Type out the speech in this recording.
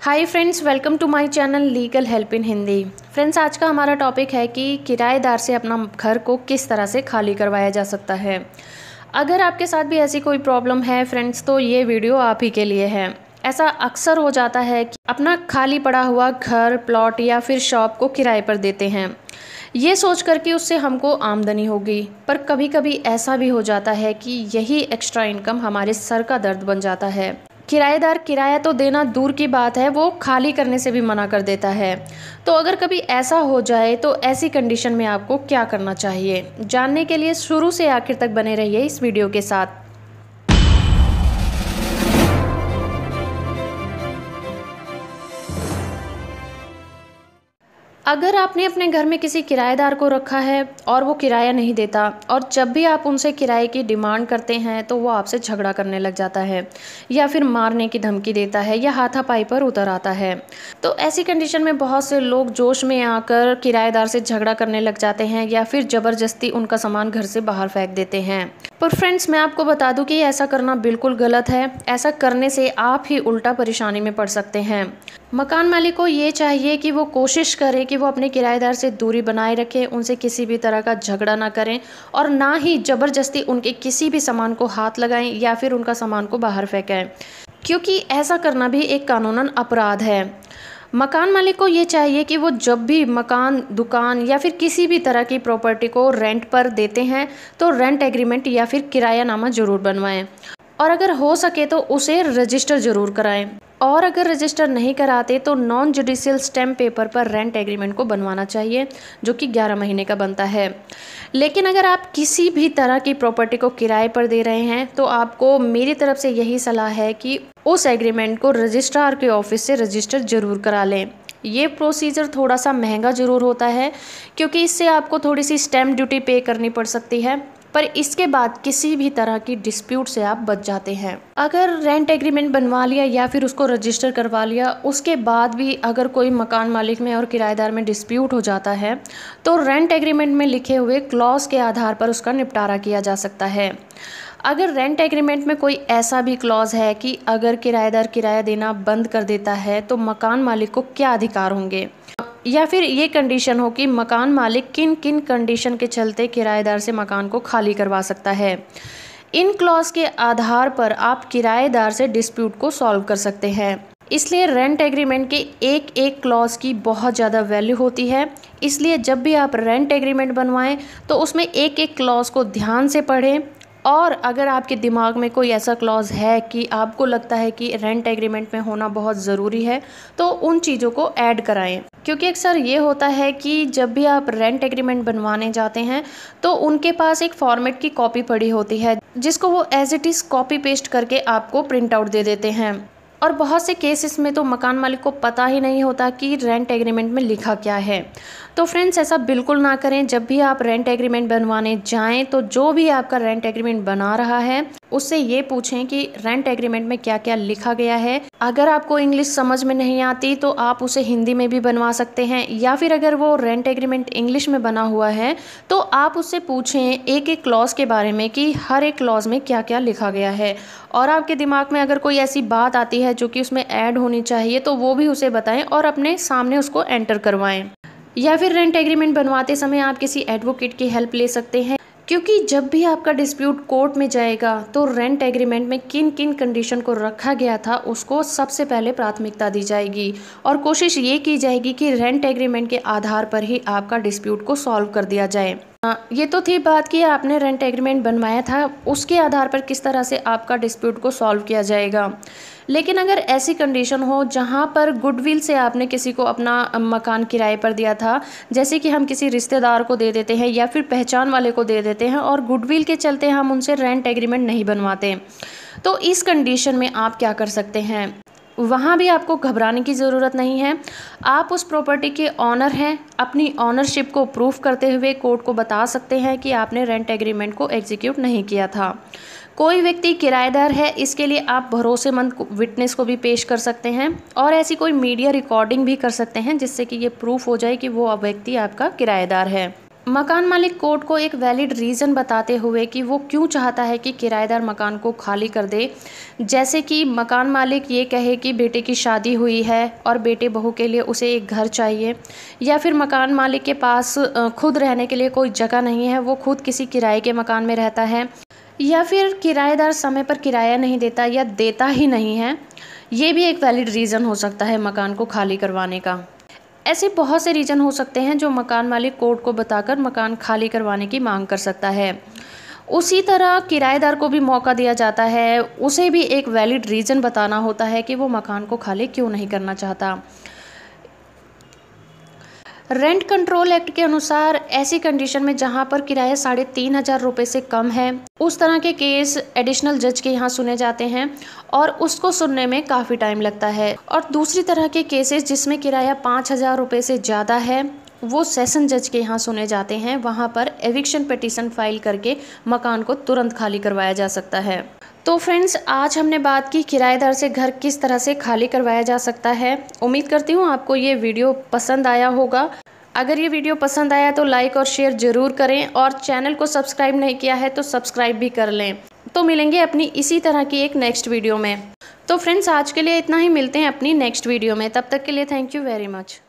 Hi friends, welcome to my channel legal help in Hindi. Friends, आज का हमारा topic है कि किराएदार से अपना घर को किस तरह से खाली करवाया जा सकता है। अगर आपके साथ भी ऐसी कोई प्रॉब्लम है फ्रेंड्स, तो ये वीडियो आप ही के लिए है। ऐसा अक्सर हो जाता है कि अपना खाली पड़ा हुआ घर, प्लॉट या फिर शॉप को किराए पर देते हैं, ये सोच कर कि उससे हमको आमदनी होगी। पर कभी कभी ऐसा भी हो जाता है कि यही एक्स्ट्रा इनकम हमारे सर का दर्द बन जाता है। किराएदार किराया तो देना दूर की बात है, वो खाली करने से भी मना कर देता है। तो अगर कभी ऐसा हो जाए तो ऐसी कंडीशन में आपको क्या करना चाहिए, जानने के लिए शुरू से आखिर तक बने रहिए इस वीडियो के साथ। अगर आपने अपने घर में किसी किराएदार को रखा है और वो किराया नहीं देता, और जब भी आप उनसे किराए की डिमांड करते हैं तो वो आपसे झगड़ा करने लग जाता है या फिर मारने की धमकी देता है या हाथापाई पर उतर आता है, तो ऐसी कंडीशन में बहुत से लोग जोश में आकर किराएदार से झगड़ा करने लग जाते हैं या फिर ज़बरदस्ती उनका सामान घर से बाहर फेंक देते हैं। पर फ्रेंड्स, मैं आपको बता दूं कि ऐसा करना बिल्कुल गलत है। ऐसा करने से आप ही उल्टा परेशानी में पड़ सकते हैं। मकान मालिक को ये चाहिए कि वो कोशिश करे कि वो अपने किराएदार से दूरी बनाए रखे, उनसे किसी भी तरह का झगड़ा ना करें और ना ही ज़बरदस्ती उनके किसी भी सामान को हाथ लगाएं या फिर उनका सामान को बाहर फेंकें, क्योंकि ऐसा करना भी एक कानूनन अपराध है। मकान मालिक को ये चाहिए कि वो जब भी मकान, दुकान या फिर किसी भी तरह की प्रॉपर्टी को रेंट पर देते हैं तो रेंट एग्रीमेंट या फिर किरायानामा ज़रूर बनवाएं, और अगर हो सके तो उसे रजिस्टर ज़रूर कराएं। और अगर रजिस्टर नहीं कराते तो नॉन जुडिशियल स्टैम्प पेपर पर रेंट एग्रीमेंट को बनवाना चाहिए, जो कि 11 महीने का बनता है। लेकिन अगर आप किसी भी तरह की प्रॉपर्टी को किराए पर दे रहे हैं तो आपको मेरी तरफ से यही सलाह है कि उस एग्रीमेंट को रजिस्ट्रार के ऑफिस से रजिस्टर ज़रूर करा लें। ये प्रोसीजर थोड़ा सा महंगा ज़रूर होता है, क्योंकि इससे आपको थोड़ी सी स्टैम्प ड्यूटी पे करनी पड़ सकती है, पर इसके बाद किसी भी तरह की डिस्प्यूट से आप बच जाते हैं। अगर रेंट एग्रीमेंट बनवा लिया या फिर उसको रजिस्टर करवा लिया, उसके बाद भी अगर कोई मकान मालिक में और किराएदार में डिस्प्यूट हो जाता है तो रेंट एग्रीमेंट में लिखे हुए क्लॉज के आधार पर उसका निपटारा किया जा सकता है। अगर रेंट एग्रीमेंट में कोई ऐसा भी क्लॉज है कि अगर किराएदार किराया देना बंद कर देता है तो मकान मालिक को क्या अधिकार होंगे, या फिर ये कंडीशन हो कि मकान मालिक किन किन कंडीशन के चलते किराएदार से मकान को खाली करवा सकता है, इन क्लॉज के आधार पर आप किराएदार से डिस्प्यूट को सॉल्व कर सकते हैं। इसलिए रेंट एग्रीमेंट के एक एक क्लॉज की बहुत ज़्यादा वैल्यू होती है। इसलिए जब भी आप रेंट एग्रीमेंट बनवाएं तो उसमें एक एक क्लॉज को ध्यान से पढ़ें, और अगर आपके दिमाग में कोई ऐसा क्लॉज है कि आपको लगता है कि रेंट एग्रीमेंट में होना बहुत ज़रूरी है तो उन चीज़ों को ऐड कराएं। क्योंकि अक्सर ये होता है कि जब भी आप रेंट एग्रीमेंट बनवाने जाते हैं तो उनके पास एक फॉर्मेट की कॉपी पड़ी होती है, जिसको वो as it is copy paste करके आपको प्रिंट आउट दे देते हैं। और बहुत से केसेस में तो मकान मालिक को पता ही नहीं होता कि रेंट एग्रीमेंट में लिखा क्या है। तो फ्रेंड्स, ऐसा बिल्कुल ना करें। जब भी आप रेंट एग्रीमेंट बनवाने जाएं तो जो भी आपका रेंट एग्रीमेंट बना रहा है उससे ये पूछें कि रेंट एग्रीमेंट में क्या क्या लिखा गया है। अगर आपको इंग्लिश समझ में नहीं आती तो आप उसे हिंदी में भी बनवा सकते हैं, या फिर अगर वो रेंट एग्रीमेंट इंग्लिश में बना हुआ है तो आप उससे पूछें एक एक क्लॉज के बारे में कि हर एक क्लॉज में क्या क्या लिखा गया है। और आपके दिमाग में अगर कोई ऐसी बात आती है जो कि उसमें ऐड होनी चाहिए तो वो भी उसे बताएं और अपने सामने उसको एंटर करवाएं। या फिर रेंट एग्रीमेंट बनवाते समय आप किसी एडवोकेट की हेल्प ले सकते हैं, क्योंकि जब भी आपका डिस्प्यूट कोर्ट में जाएगा तो रेंट एग्रीमेंट में किन किन कंडीशन को रखा गया था उसको सबसे पहले प्राथमिकता दी जाएगी, और कोशिश ये की जाएगी कि रेंट एग्रीमेंट के आधार पर ही आपका डिस्प्यूट को सॉल्व कर दिया जाए। ये तो थी बात कि आपने रेंट एग्रीमेंट बनवाया था, उसके आधार पर किस तरह से आपका डिस्प्यूट को सॉल्व किया जाएगा। लेकिन अगर ऐसी कंडीशन हो जहाँ पर गुडविल से आपने किसी को अपना मकान किराए पर दिया था, जैसे कि हम किसी रिश्तेदार को दे देते हैं या फिर पहचान वाले को दे देते हैं और गुडविल के चलते हम उनसे रेंट एग्रीमेंट नहीं बनवाते, तो इस कंडीशन में आप क्या कर सकते हैं, वहाँ भी आपको घबराने की ज़रूरत नहीं है। आप उस प्रॉपर्टी के ऑनर हैं, अपनी ऑनरशिप को प्रूफ करते हुए कोर्ट को बता सकते हैं कि आपने रेंट एग्रीमेंट को एग्जीक्यूट नहीं किया था। कोई व्यक्ति किराएदार है, इसके लिए आप भरोसेमंद विटनेस को भी पेश कर सकते हैं, और ऐसी कोई मीडिया रिकॉर्डिंग भी कर सकते हैं जिससे कि ये प्रूफ हो जाए कि वो व्यक्ति आपका किराएदार है। मकान मालिक कोर्ट को एक वैलिड रीज़न बताते हुए कि वो क्यों चाहता है कि किराएदार मकान को खाली कर दे, जैसे कि मकान मालिक ये कहे कि बेटे की शादी हुई है और बेटे बहू के लिए उसे एक घर चाहिए, या फिर मकान मालिक के पास खुद रहने के लिए कोई जगह नहीं है, वो खुद किसी किराए के मकान में रहता है, या फिर किराएदार समय पर किराया नहीं देता या देता ही नहीं है। ये भी एक वैलिड रीज़न हो सकता है मकान को खाली करवाने का। ऐसे बहुत से रीज़न हो सकते हैं जो मकान मालिक कोर्ट को बताकर मकान खाली करवाने की मांग कर सकता है। उसी तरह किराएदार को भी मौका दिया जाता है, उसे भी एक वैलिड रीज़न बताना होता है कि वो मकान को खाली क्यों नहीं करना चाहता। रेंट कंट्रोल एक्ट के अनुसार ऐसी कंडीशन में जहां पर किराया 3,500 रुपये से कम है, उस तरह के केस एडिशनल जज के यहाँ सुने जाते हैं और उसको सुनने में काफ़ी टाइम लगता है। और दूसरी तरह के केसेस जिसमें किराया 5,000 रुपये से ज़्यादा है, वो सेशन जज के यहाँ सुने जाते हैं। वहाँ पर एविक्शन पिटीशन फाइल करके मकान को तुरंत खाली करवाया जा सकता है। तो फ्रेंड्स, आज हमने बात की किराएदार से घर किस तरह से खाली करवाया जा सकता है। उम्मीद करती हूँ आपको ये वीडियो पसंद आया होगा। अगर ये वीडियो पसंद आया तो लाइक और शेयर ज़रूर करें, और चैनल को सब्सक्राइब नहीं किया है तो सब्सक्राइब भी कर लें। तो मिलेंगे अपनी इसी तरह की एक नेक्स्ट वीडियो में। तो फ्रेंड्स, आज के लिए इतना ही, मिलते हैं अपनी नेक्स्ट वीडियो में। तब तक के लिए थैंक यू वेरी मच।